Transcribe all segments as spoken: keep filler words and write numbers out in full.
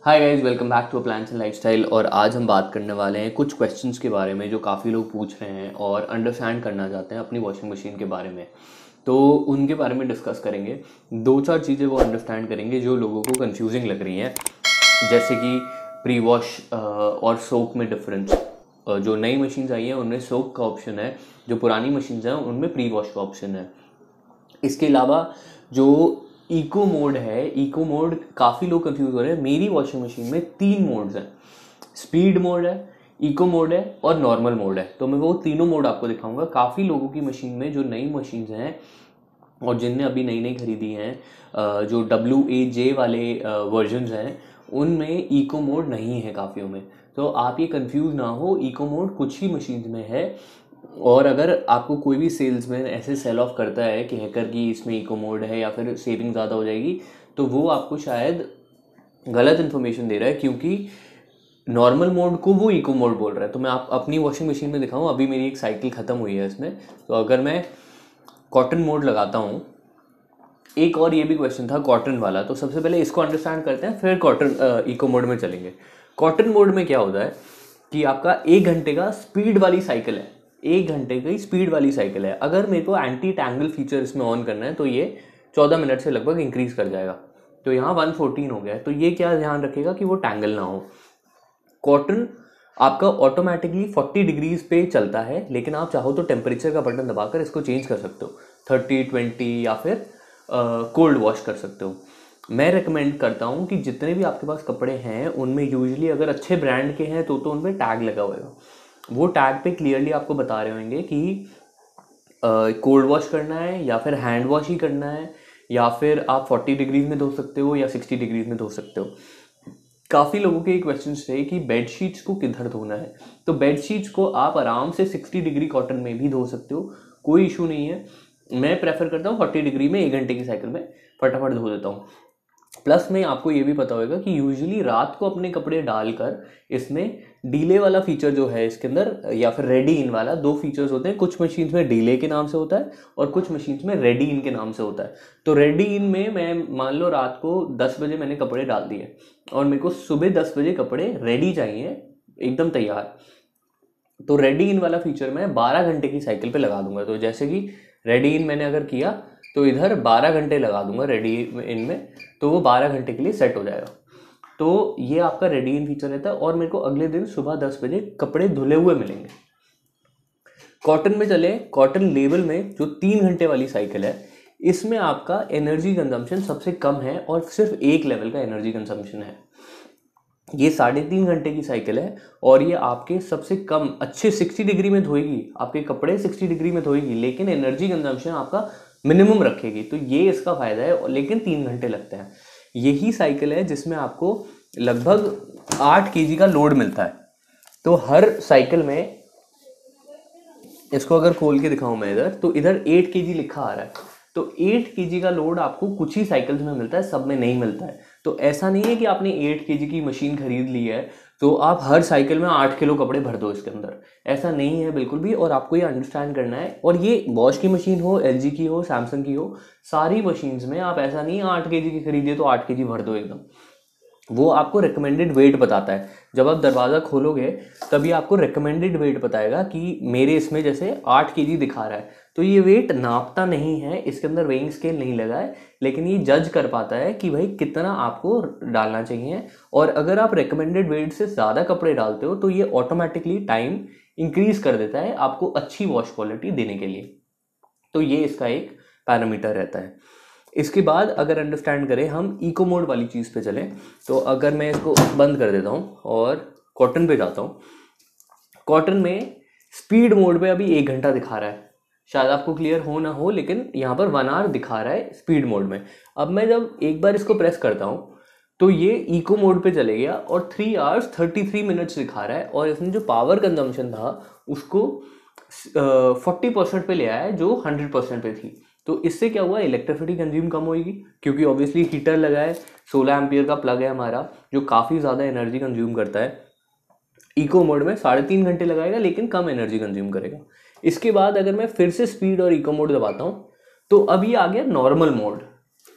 Hi guys, welcome back to plans and lifestyle. और आज हम बात करने वाले हैं कुछ क्वेश्चंस के बारे में जो काफ़ी लोग पूछ रहे हैं और अंडरस्टैंड करना चाहते हैं अपनी वॉशिंग मशीन के बारे में। तो उनके बारे में डिस्कस करेंगे। दो चार चीज़ें वो अंडरस्टैंड करेंगे जो लोगों को कंफ्यूजिंग लग रही हैं, जैसे कि प्री वॉश और सोक में डिफरेंस। जो नई मशीन्स आई हैं उनमें सोक का ऑप्शन है, जो पुरानी मशीन्स हैं उनमें प्री वॉश का ऑप्शन है। इसके अलावा जो इको मोड है, इको मोड काफ़ी लोग कंफ्यूज हो रहे हैं। मेरी वॉशिंग मशीन में तीन मोड्स हैं, स्पीड मोड है, इको मोड है और नॉर्मल मोड है। तो मैं वो तीनों मोड आपको दिखाऊंगा। काफ़ी लोगों की मशीन में जो नई मशीन्स हैं और जिनने अभी नई नई खरीदी हैं, जो डब्ल्यू ए जे वाले वर्जन्स हैं, उनमें इको मोड नहीं है काफ़ियों में। तो आप ये कंफ्यूज ना हो, इको मोड कुछ ही मशीन्स में है। और अगर आपको कोई भी सेल्समैन ऐसे सेल ऑफ करता है कि हैकर की इसमें इको मोड है या फिर सेविंग ज़्यादा हो जाएगी, तो वो आपको शायद गलत इन्फॉर्मेशन दे रहा है, क्योंकि नॉर्मल मोड को वो इको मोड बोल रहा है। तो मैं आप अपनी वॉशिंग मशीन में दिखाऊं, अभी मेरी एक साइकिल ख़त्म हुई है इसमें। तो अगर मैं कॉटन मोड लगाता हूँ, एक और ये भी क्वेश्चन था कॉटन वाला, तो सबसे पहले इसको अंडरस्टैंड करते हैं, फिर कॉटन इको मोड में चलेंगे। कॉटन मोड में क्या होता है कि आपका एक घंटे का स्पीड वाली साइकिल है, एक घंटे की स्पीड वाली साइकिल है। अगर मेरे को एंटी टैंगल फीचर इसमें ऑन करना है तो ये चौदह मिनट से लगभग इंक्रीज कर जाएगा। तो यहाँ वन फोर्टीन हो गया है। तो ये क्या ध्यान रखेगा कि वो टैंगल ना हो। कॉटन आपका ऑटोमेटिकली फोर्टी डिग्रीज पे चलता है, लेकिन आप चाहो तो टेम्परेचर का बटन दबाकर इसको चेंज कर सकते हो, थर्टी ट्वेंटी या फिर कोल्ड वॉश कर सकते हो। मैं रेकमेंड करता हूँ कि जितने भी आपके पास कपड़े हैं उनमें यूजुअली अगर अच्छे ब्रांड के हैं तो तो उनमें टैग लगा हुआ है। वो टैग पे क्लियरली आपको बता रहे होंगे कि कोल्ड वॉश करना है या फिर हैंड वॉश ही करना है, या फिर आप फोर्टी डिग्रीज में धो सकते हो या सिक्सटी डिग्रीज में धो सकते हो। काफ़ी लोगों के क्वेश्चन थे कि बेड शीट्स को किधर धोना है। तो बेड शीट्स को आप आराम से सिक्सटी डिग्री कॉटन में भी धो सकते हो, कोई इशू नहीं है। मैं प्रेफर करता हूँ फोर्टी डिग्री में एक घंटे की साइकिल में फटाफट धो देता हूँ। प्लस में आपको ये भी पता होगा कि यूजुअली रात को अपने कपड़े डालकर इसमें डीले वाला फीचर जो है इसके अंदर, या फिर रेडी इन वाला, दो फीचर्स होते हैं। कुछ मशीन्स में डीले के नाम से होता है और कुछ मशीन्स में रेडी इन के नाम से होता है। तो रेडी इन में मैं मान लो रात को दस बजे मैंने कपड़े डाल दिए और मेरे को सुबह दस बजे कपड़े रेडी चाहिए, एकदम तैयार, तो रेडी इन वाला फीचर मैं बारह घंटे की साइकिल पे लगा दूंगा। तो जैसे कि रेडी इन मैंने अगर किया तो इधर बारह घंटे लगा दूंगा रेडी इन में, तो वो बारह घंटे के लिए सेट हो जाएगा। तो ये आपका रेडी इन फीचर रहता है और मेरे को अगले दिन सुबह दस बजे कपड़े धुले हुए मिलेंगे। कॉटन में चले, कॉटन लेवल में जो तीन घंटे वाली साइकिल है, इसमें आपका एनर्जी कंजम्पशन सबसे कम है और सिर्फ एक लेवल का एनर्जी कंजम्पशन है। ये साढ़े तीन घंटे की साइकिल है और ये आपके सबसे कम अच्छे सिक्सटी डिग्री में धोएगी, आपके कपड़े सिक्सटी डिग्री में धोएगी, लेकिन एनर्जी कंजम्पशन आपका मिनिमम रखेगी। तो ये इसका फायदा है, लेकिन तीन घंटे लगते हैं। यही साइकिल है जिसमें आपको लगभग आठ केजी का लोड मिलता है। तो हर साइकिल में, इसको अगर खोल के दिखाऊं मैं इधर, तो इधर एट केजी लिखा आ रहा है। तो एट केजी का लोड आपको कुछ ही साइकिल्स में मिलता है, सब में नहीं मिलता है। तो ऐसा नहीं है कि आपने एट केजी की मशीन खरीद ली है तो आप हर साइकिल में आठ किलो कपड़े भर दो इसके अंदर, ऐसा नहीं है बिल्कुल भी। और आपको ये अंडरस्टैंड करना है। और ये बॉश की मशीन हो, एलजी की हो, सैमसंग की हो, सारी मशीन्स में आप ऐसा नहीं आठ केजी की खरीदिए तो आठ केजी भर दो एकदम। वो आपको रिकमेंडेड वेट बताता है। जब आप दरवाज़ा खोलोगे तभी आपको रिकमेंडेड वेट बताएगा कि मेरे इसमें जैसे आठ केजी दिखा रहा है, तो ये वेट नापता नहीं है, इसके अंदर वेइंग स्केल नहीं लगा है, लेकिन ये जज कर पाता है कि भाई कितना आपको डालना चाहिए। और अगर आप रिकमेंडेड वेट से ज़्यादा कपड़े डालते हो तो ये ऑटोमेटिकली टाइम इंक्रीज कर देता है आपको अच्छी वॉश क्वालिटी देने के लिए। तो ये इसका एक पैरामीटर रहता है। इसके बाद अगर अंडरस्टैंड करें हम इको मोड वाली चीज़ पे चलें, तो अगर मैं इसको बंद कर देता हूँ और कॉटन पे जाता हूँ, कॉटन में स्पीड मोड पे अभी एक घंटा दिखा रहा है, शायद आपको क्लियर हो ना हो, लेकिन यहाँ पर वन आवर दिखा रहा है स्पीड मोड में। अब मैं जब एक बार इसको प्रेस करता हूँ तो ये इको मोड पे चले गया और three hours thirty three minutes दिखा रहा है, और इसने जो पावर कंजम्पशन था उसको फोर्टी परसेंट पे ले आया है जो हंड्रेड परसेंट पे थी। तो इससे क्या हुआ, इलेक्ट्रिसिटी कंज्यूम कम होगी, क्योंकि ऑब्वियसली हीटर लगा है, सोलह एम्पियर का प्लग है हमारा जो काफ़ी ज़्यादा एनर्जी कंज्यूम करता है। इको मोड में साढ़े तीन घंटे लगाएगा लेकिन कम एनर्जी कंज्यूम करेगा। इसके बाद अगर मैं फिर से स्पीड और इको मोड दबाता हूँ तो अब ये आ गया नॉर्मल मोड।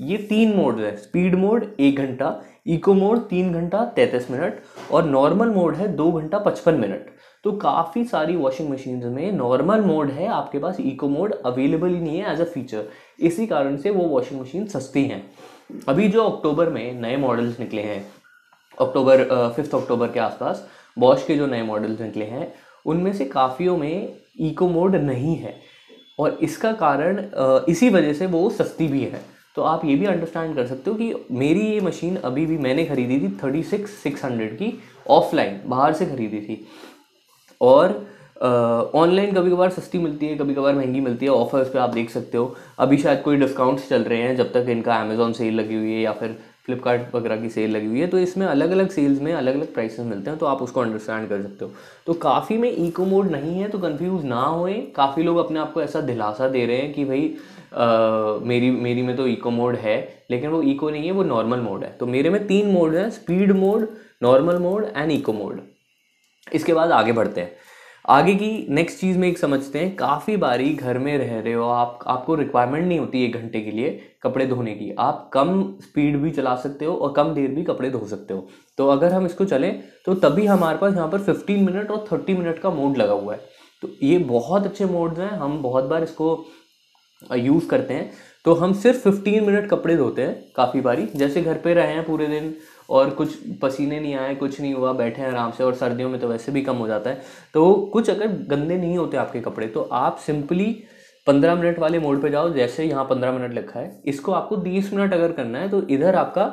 ये तीन मोड है, स्पीड मोड एक घंटा, इको मोड तीन घंटा तैंतीस मिनट और नॉर्मल मोड है दो घंटा पचपन मिनट। तो काफ़ी सारी वॉशिंग मशीन में नॉर्मल मोड है, आपके पास इको मोड अवेलेबल ही नहीं है एज अ फीचर। इसी कारण से वो वॉशिंग मशीन सस्ती हैं। अभी जो अक्टूबर में नए मॉडल्स निकले हैं, अक्टूबर फिफ्थ अक्टूबर के आसपास बॉश के जो नए मॉडल्स निकले हैं उनमें से काफ़ियों में इको मोड नहीं है और इसका कारण अ, इसी वजह से वो सस्ती भी है। तो आप ये भी अंडरस्टैंड कर सकते हो कि मेरी ये मशीन अभी भी मैंने खरीदी थी थर्टी सिक्स सिक्स हंड्रेड की, ऑफलाइन बाहर से खरीदी थी। और ऑनलाइन कभी कभार सस्ती मिलती है, कभी कभार महंगी मिलती है, ऑफर्स पे आप देख सकते हो। अभी शायद कोई डिस्काउंट्स चल रहे हैं जब तक इनका अमेजोन सेल लगी हुई है या फिर फ्लिपकार्ट वगैरह की सेल लगी हुई है, तो इसमें अलग अलग सेल्स में अलग अलग प्राइसेस मिलते हैं, तो आप उसको अंडरस्टैंड कर सकते हो। तो काफ़ी में इको मोड नहीं है, तो कंफ्यूज ना होए। काफ़ी लोग अपने आप को ऐसा दिलासा दे रहे हैं कि भाई आ, मेरी मेरी में तो इको मोड है, लेकिन वो इको नहीं है, वो नॉर्मल मोड है। तो मेरे में तीन मोड है, speed mode, normal mode and eco mode. इसके बाद आगे बढ़ते हैं। आगे की नेक्स्ट चीज़ में एक समझते हैं। काफ़ी बारी घर में रह रहे हो आप, आपको रिक्वायरमेंट नहीं होती एक घंटे के लिए कपड़े धोने की, आप कम स्पीड भी चला सकते हो और कम देर भी कपड़े धो सकते हो। तो अगर हम इसको चलें तो तभी हमारे पास यहाँ पर फिफ्टीन मिनट और थर्टी मिनट का मोड लगा हुआ है। तो ये बहुत अच्छे मोड्स हैं, हम बहुत बार इसको यूज़ करते हैं। तो हम सिर्फ फिफ्टीन मिनट कपड़े धोते हैं काफ़ी बारी, जैसे घर पे रहे हैं पूरे दिन और कुछ पसीने नहीं आए, कुछ नहीं हुआ, बैठे हैं आराम से, और सर्दियों में तो वैसे भी कम हो जाता है। तो कुछ अगर गंदे नहीं होते आपके कपड़े तो आप सिंपली पंद्रह मिनट वाले मोड पे जाओ, जैसे यहाँ पंद्रह मिनट लिखा है, इसको आपको बीस मिनट अगर करना है तो इधर आपका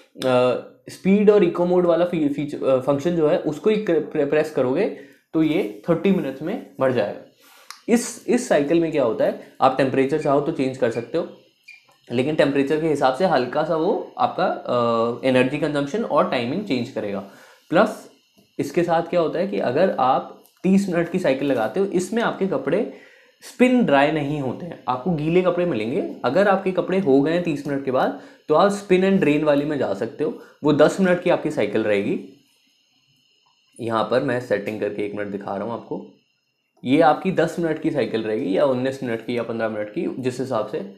स्पीड और इको मोड वाला फीचर फंक्शन जो है उसको ही प्रेस करोगे तो ये थर्टी मिनट्स में बढ़ जाएगा। इस इस साइकिल में क्या होता है, आप टेम्परेचर चाहो तो चेंज कर सकते हो, लेकिन टेम्परेचर के हिसाब से हल्का सा वो आपका एनर्जी कंजम्पशन और टाइमिंग चेंज करेगा। प्लस इसके साथ क्या होता है कि अगर आप तीस मिनट की साइकिल लगाते हो, इसमें आपके कपड़े स्पिन ड्राई नहीं होते हैं, आपको गीले कपड़े मिलेंगे। अगर आपके कपड़े हो गए तीस मिनट के बाद तो आप स्पिन एंड ड्रेन वाली में जा सकते हो, वो दस मिनट की आपकी साइकिल रहेगी। यहाँ पर मैं सेटिंग करके एक मिनट दिखा रहा हूँ आपको। ये आपकी दस मिनट की साइकिल रहेगी या उन्नीस मिनट की या पंद्रह मिनट की, जिस हिसाब से।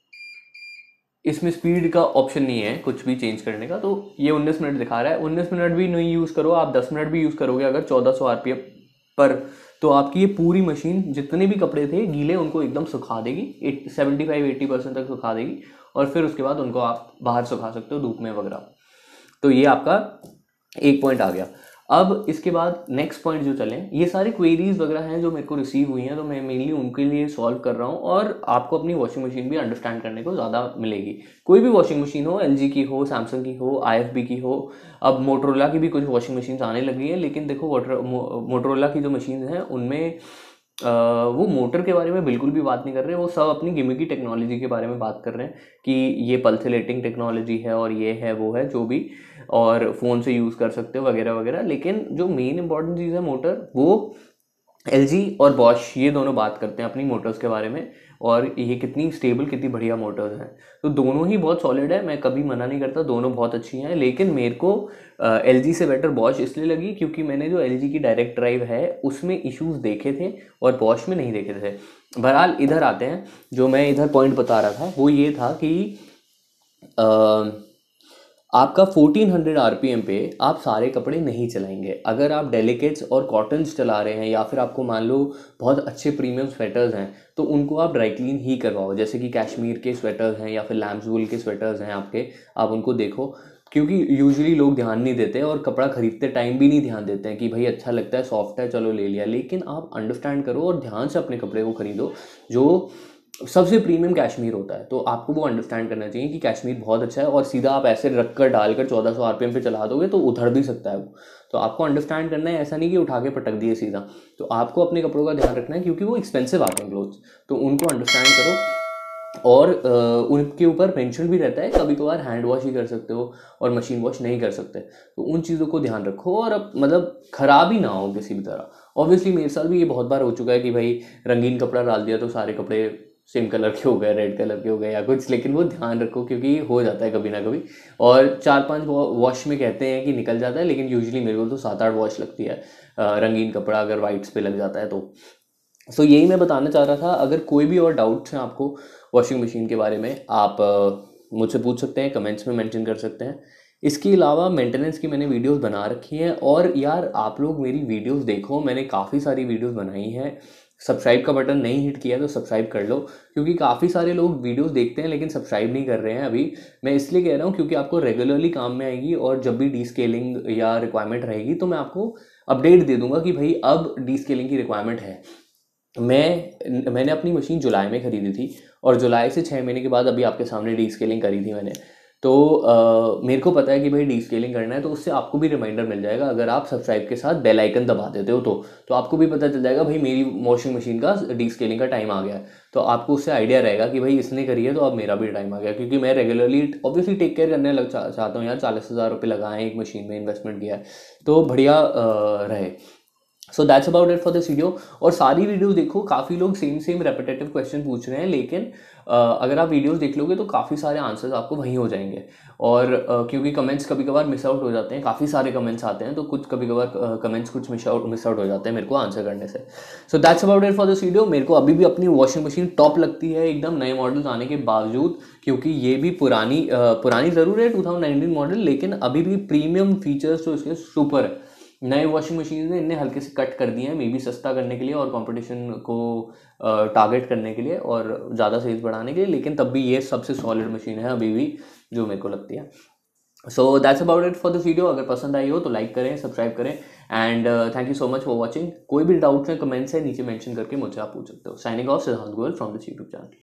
इसमें स्पीड का ऑप्शन नहीं है कुछ भी चेंज करने का, तो ये उन्नीस मिनट दिखा रहा है। उन्नीस मिनट भी नहीं यूज़ करो आप, दस मिनट भी यूज़ करोगे अगर चौदह सौ आरपीएम पर, तो आपकी ये पूरी मशीन जितने भी कपड़े थे गीले उनको एकदम सुखा देगी, सेवेंटी फाइव एट्टी परसेंट तक सुखा देगी, और फिर उसके बाद उनको आप बाहर सुखा सकते हो धूप में वगैरह। तो ये आपका एक पॉइंट आ गया। अब इसके बाद नेक्स्ट पॉइंट जो चलें, ये सारी क्वेरीज वगैरह हैं जो मेरे को रिसीव हुई हैं, तो मैं मेनली उनके लिए सॉल्व कर रहा हूँ, और आपको अपनी वॉशिंग मशीन भी अंडरस्टैंड करने को ज़्यादा मिलेगी। कोई भी वॉशिंग मशीन हो, एलजी की हो, सैमसंग की हो, आईएफबी की हो, अब मोटरोला की भी कुछ वॉशिंग मशीन आने लगी हैं, लेकिन देखो मोटरोला की जो मशीन हैं उनमें आ, वो मोटर के बारे में बिल्कुल भी बात नहीं कर रहे, वो सब अपनी गिमिकी टेक्नोलॉजी के बारे में बात कर रहे हैं कि ये पल्सेलेटिंग टेक्नोलॉजी है और ये है वो है जो भी, और फ़ोन से यूज़ कर सकते हो वगैरह वगैरह। लेकिन जो मेन इंपॉर्टेंट चीज़ है मोटर, वो एलजी और बॉश ये दोनों बात करते हैं अपनी मोटर्स के बारे में, और ये कितनी स्टेबल, कितनी बढ़िया मोटर्स हैं। तो दोनों ही बहुत सॉलिड है, मैं कभी मना नहीं करता, दोनों बहुत अच्छी हैं। लेकिन मेरे को एलजी से बेटर बॉश इसलिए लगी क्योंकि मैंने जो एलजी की डायरेक्ट ड्राइव है उसमें इश्यूज देखे थे और बॉश में नहीं देखे थे। बहरहाल इधर आते हैं, जो मैं इधर पॉइंट बता रहा था वो ये था कि आ, आपका फोर्टीन हंड्रेड आरपीएम पे आप सारे कपड़े नहीं चलाएंगे। अगर आप डेलिकेट्स और कॉटन्स चला रहे हैं या फिर आपको मान लो बहुत अच्छे प्रीमियम स्वेटर्स हैं तो उनको आप ड्राई क्लीन ही करवाओ, जैसे कि कश्मीर के स्वेटर्स हैं या फिर लैम्स वूल के स्वेटर्स हैं आपके, आप उनको देखो। क्योंकि यूजुअली लोग ध्यान नहीं देते और कपड़ा खरीदते टाइम भी नहीं ध्यान देते हैं कि भाई अच्छा लगता है, सॉफ्ट है, चलो ले लिया। लेकिन आप अंडरस्टैंड करो और ध्यान से अपने कपड़े को खरीदो। जो सबसे प्रीमियम कश्मीर होता है तो आपको वो अंडरस्टैंड करना चाहिए कि कश्मीर बहुत अच्छा है, और सीधा आप ऐसे रख कर डालकर चौदह सौ आरपीएम पे चला दोगे तो उधड़ भी सकता है वो। तो आपको अंडरस्टैंड करना है, ऐसा नहीं कि उठा के पटक दिए सीधा। तो आपको अपने कपड़ों का ध्यान रखना है क्योंकि वो एक्सपेंसिव आते हैं क्लोथ्स, तो उनको अंडरस्टैंड करो। और uh, उनके ऊपर मेंशन भी रहता है कभी कभार हैंड वॉश ही कर सकते हो और मशीन वॉश नहीं कर सकते, तो उन चीज़ों को ध्यान रखो और अब मतलब ख़राब ही ना हो किसी भी तरह। ऑब्वियसली मेरे साथ भी ये बहुत बार हो चुका है कि भाई रंगीन कपड़ा डाल दिया तो सारे कपड़े सेम कलर के हो गए, रेड कलर के हो गए या कुछ, लेकिन वो ध्यान रखो क्योंकि हो जाता है कभी ना कभी। और चार पांच वॉश में कहते हैं कि निकल जाता है, लेकिन यूजुअली मेरे को तो सात आठ वॉश लगती है रंगीन कपड़ा अगर वाइट्स पे लग जाता है तो। सो यही मैं बताना चाह रहा था। अगर कोई भी और डाउट्स हैं आपको वॉशिंग मशीन के बारे में, आप मुझसे पूछ सकते हैं, कमेंट्स में मेंशन कर सकते हैं। इसके अलावा मेंटेनेंस की मैंने वीडियोस बना रखी हैं, और यार आप लोग मेरी वीडियोस देखो, मैंने काफ़ी सारी वीडियोस बनाई हैं। सब्सक्राइब का बटन नहीं हिट किया तो सब्सक्राइब कर लो, क्योंकि काफ़ी सारे लोग वीडियोस देखते हैं लेकिन सब्सक्राइब नहीं कर रहे हैं अभी। मैं इसलिए कह रहा हूँ क्योंकि आपको रेगुलरली काम में आएगी, और जब भी डी स्केलिंग या रिक्वायरमेंट रहेगी तो मैं आपको अपडेट दे दूंगा कि भाई अब डी स्केलिंग की रिक्वायरमेंट है। मैं मैंने अपनी मशीन जुलाई में ख़रीदी थी, और जुलाई से छः महीने के बाद अभी आपके सामने डी स्केलिंग करी थी मैंने। तो अ, मेरे को पता है कि भाई डी स्केलिंग करना है, तो उससे आपको भी रिमाइंडर मिल जाएगा। अगर आप सब्सक्राइब के साथ बेल आइकन दबा देते हो तो तो आपको भी पता चल जाएगा भाई मेरी वॉशिंग मशीन का डी स्केलिंग का टाइम आ गया है। तो आपको उससे आइडिया रहेगा कि भाई इसने करी है तो अब मेरा भी टाइम आ गया, क्योंकि मैं रेगुलरली ऑब्वियसली टेक केयर करने लग चा, चाहता हूँ यार। चालीस हज़ार रुपये लगाए एक मशीन में, इन्वेस्टमेंट किया है, तो बढ़िया अ, रहे। So that's about it for this video. और सारी वीडियोस देखो, काफ़ी लोग सेम सेम रेपिटेटिव क्वेश्चन पूछ रहे हैं, लेकिन अ, अगर आप वीडियोस देख लोगे तो काफ़ी सारे आंसर्स आपको वहीं हो जाएंगे। और अ, क्योंकि कमेंट्स कभी कभार मिस आउट हो जाते हैं, काफ़ी सारे कमेंट्स आते हैं, तो कुछ कभी कभार कमेंट्स कुछ मिस आउट मिस आउट हो जाते हैं मेरे को आंसर करने से। So that's about it for this video. मेरे को अभी भी अपनी वॉशिंग मशीन टॉप लगती है एकदम, नए मॉडल्स आने के बावजूद, क्योंकि ये भी पुरानी अ, पुरानी ज़रूर है टू थाउजेंड नाइनटीन मॉडल, लेकिन अभी भी प्रीमियम फीचर्स तो इसके सुपर है। नए वॉशिंग मशीन ने इन्हें हल्के से कट कर दिए हैं, मे बी सस्ता करने के लिए और कंपटीशन को टारगेट करने के लिए और ज़्यादा सेल्स बढ़ाने के लिए, लेकिन तब भी ये सबसे सॉलिड मशीन है अभी भी, जो मेरे को लगती है। So that's about it for this video. अगर पसंद आई हो तो लाइक करें, सब्सक्राइब करें, and thank you so much for watching. कोई भी डाउट्स हैं, कमेंट्स है नीचे मेंशन करके मुझसे आप पूछ सकते हो। Signing off, Siddhant Goyal from this YouTube channel.